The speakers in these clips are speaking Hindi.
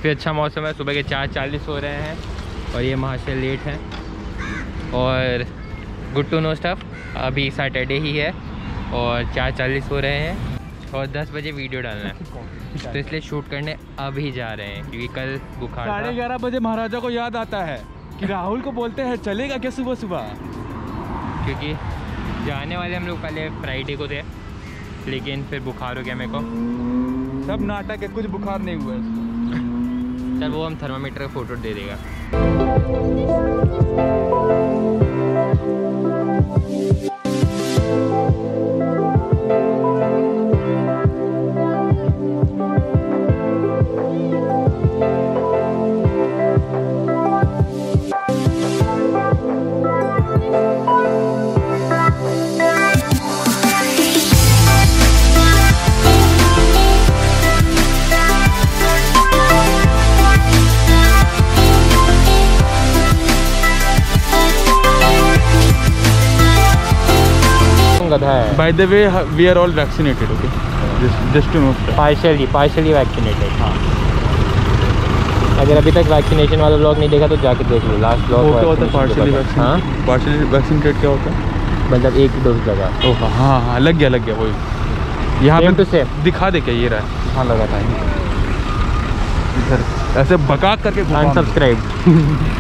काफ़ी अच्छा मौसम है। सुबह के 4:40 हो रहे हैं और ये महाशय लेट हैं। और गुड टू नो स्टफ, अभी सैटरडे ही है और 4:40 हो रहे हैं और 10 बजे वीडियो डालना है, तो इसलिए शूट करने अभी जा रहे हैं क्योंकि कल बुखार 11:30 बजे महाराजा को याद आता है कि राहुल को बोलते हैं चलेगा क्या सुबह सुबह, क्योंकि जाने वाले हम लोग पहले फ्राइडे को थे, लेकिन फिर बुखार हो गया मेरे को। सब नाटक है, कुछ बुखार नहीं हुआ है। चल वो हम थर्मामीटर का फ़ोटो दे देगा। By the way, we are all vaccinated, okay? Just to know. Partially vaccinated. हाँ, अगर अभी तक वैक्सीनेशन वाला व्लॉग नहीं देखा तो जाके देख लो। लास्ट व्लॉग क्या होता है पार्शली वैक्सीन? हाँ, पार्शली वैक्सीनेटेड क्या होता है? मतलब एक डोज लगा। ओह हाँ, लग गया वही। यहाँ पे से दिखा दे क्या ये रहा है? हाँ लगा था इधर ऐसे बकाक करके अनसब्सक्राइब।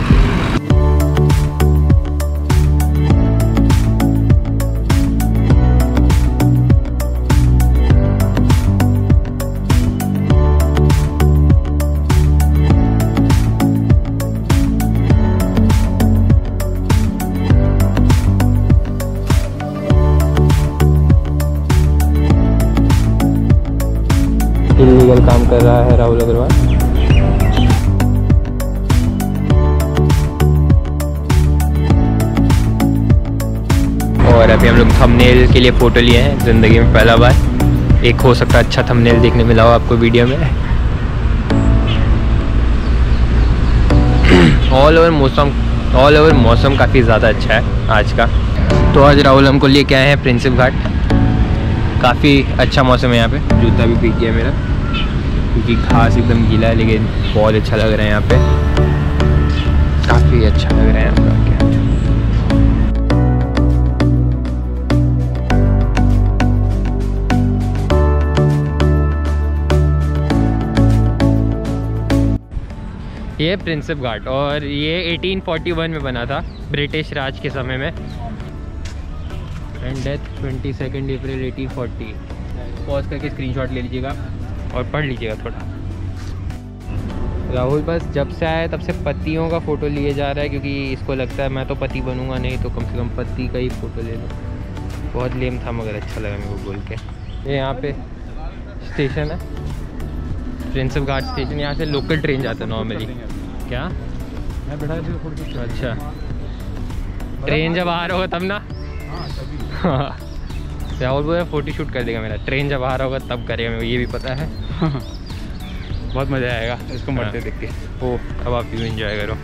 इलीगल काम कर रहा है राहुल अग्रवाल। और अभी हम लोग थंबनेल के लिए फ़ोटो लिए हैं, ज़िंदगी में पहला बार। एक हो सकता है अच्छा थंबनेल देखने मिला हो आपको वीडियो में। ऑल ओवर मौसम काफ़ी ज़्यादा अच्छा है आज का। तो आज राहुल हमको लिए क्या है प्रिंसेप घाट। काफ़ी अच्छा मौसम है यहाँ पे। जूता भी भीग गया मेरा क्योंकि घास एकदम गीला है, लेकिन बहुत अच्छा लग रहा है यहाँ पे। काफ़ी अच्छा लग रहा है यहाँ पे। ये प्रिंसेप घाट और ये 1841 में बना था, ब्रिटिश राज के समय में। एंड डेथ 22 अप्रैल 1840। पॉज करके स्क्रीनशॉट ले लीजिएगा और पढ़ लीजिएगा थोड़ा। राहुल बस जब से आया तब से पतियों का फ़ोटो लिए जा रहा है, क्योंकि इसको लगता है मैं तो पति बनूंगा नहीं तो कम से कम पति का ही फ़ोटो ले लो। बहुत लेम था मगर अच्छा लगा मेरे को बोल के। ये यहाँ पे स्टेशन है, प्रिंसेप घाट स्टेशन। यहाँ से लोकल ट्रेन जाता है नॉर्मली। क्या मैं बैठा था? अच्छा, ट्रेन जब आ रहा होगा तब ना। हाँ, राहुल बोला फोटो शूट कर देगा मेरा। ट्रेन जब आ रहा होगा तब करेगा, मेरे को ये भी पता है। बहुत मज़ा आएगा इसको मरते देख के। ओ, अब आप भी एंजॉय करो।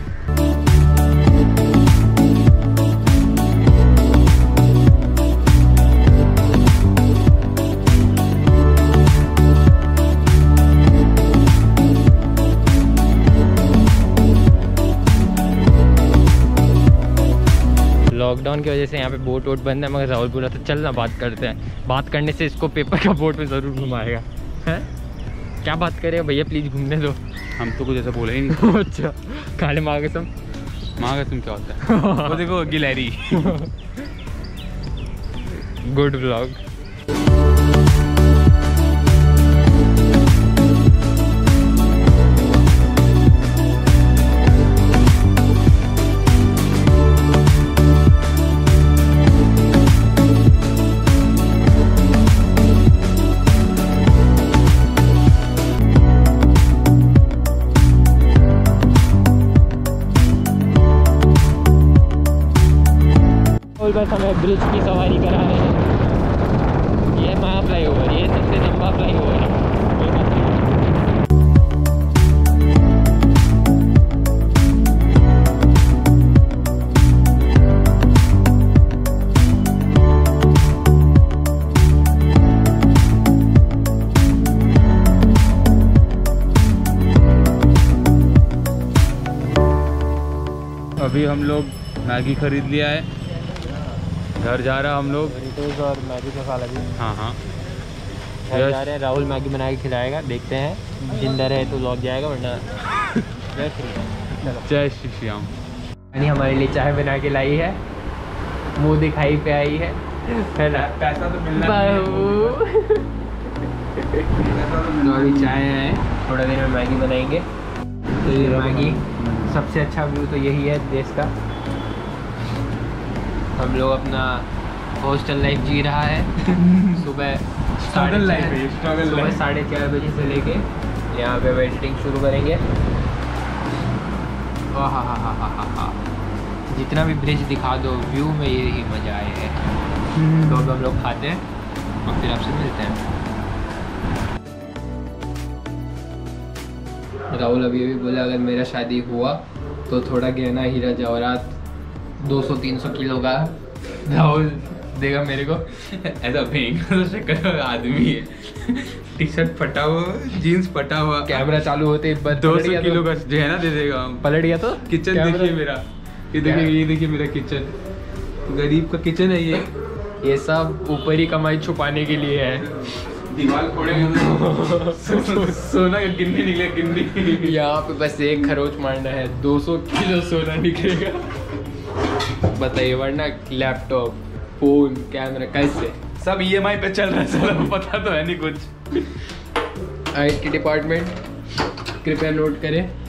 लॉकडाउन की वजह से यहाँ पे बोट वोट बंद है, मगर राहुल बोला तो चल ना बात करते हैं। बात करने से इसको पेपर का बोट में ज़रूर घुमाएगा। हैं क्या बात करेगा भैया, प्लीज़ घूमने दो। हम तो कुछ ऐसा बोले ही नहीं। अच्छा, काले मागसम क्या होता है? वो देखो गिलहरी। Good vlog. बस हमें ब्रिज की सवारी करा रहे हैं। ये महा फ्लाई ओवर, ये सबसे लंबा फ्लाई ओवर है। अभी हम लोग मैगी खरीद लिया है, घर जा रहा हम लोग। डोरिटोस और मैगी मसाला भी। हाँ हाँ घर जा रहे हैं, राहुल मैगी बना के खिलाएगा, देखते हैं जिंदा रहे तो लौट जाएगा वरना जय श्री राम। जय श्री श्याम। यानी हमारे लिए चाय बना के लाई है, मुंह दिखाई पे आई है ना? पैसा तो मिलना तो अभी चाय है, थोड़ा देर में मैगी बनाएंगे। तो ये मैगी सबसे अच्छा व्यू तो यही है देश का। हम लोग अपना हॉस्टल लाइफ जी रहा है। सुबह 4:30 बजे से लेके यहाँ पे वेटिंग शुरू करेंगे। हा जितना भी ब्रिज दिखा दो, व्यू में यही मज़ा आए है। तो अब हम लोग खाते हैं और फिर आपसे मिलते हैं। राहुल अभी बोला अगर मेरा शादी हुआ तो थोड़ा गहना हीरा जवाहरात 200-300 किलो का राहुल देगा मेरे को। ऐसा भयंकर शक्ल आदमी है, टी शर्ट फटा हुआ, जीन्स फटा हुआ, कैमरा चालू होते 200 किलो का गहना दे देगा। पलट गया तो किचन देखिए मेरा, ये देखिए मेरा किचन, गरीब का किचन है ये सब ऊपर ही कमाई छुपाने के लिए है। दीवार फोड़ेंगे सोना का गिन्नी निकले, गिन्नी। यहाँ पे बस एक खरोच मारना है, 200 किलो सोना निकलेगा। बताइए, वरना लैपटॉप, फोन, कैमरा कैसे सब EMI पे चल रहा है, सब पता तो है नहीं कुछ। IT डिपार्टमेंट कृपया नोट करें।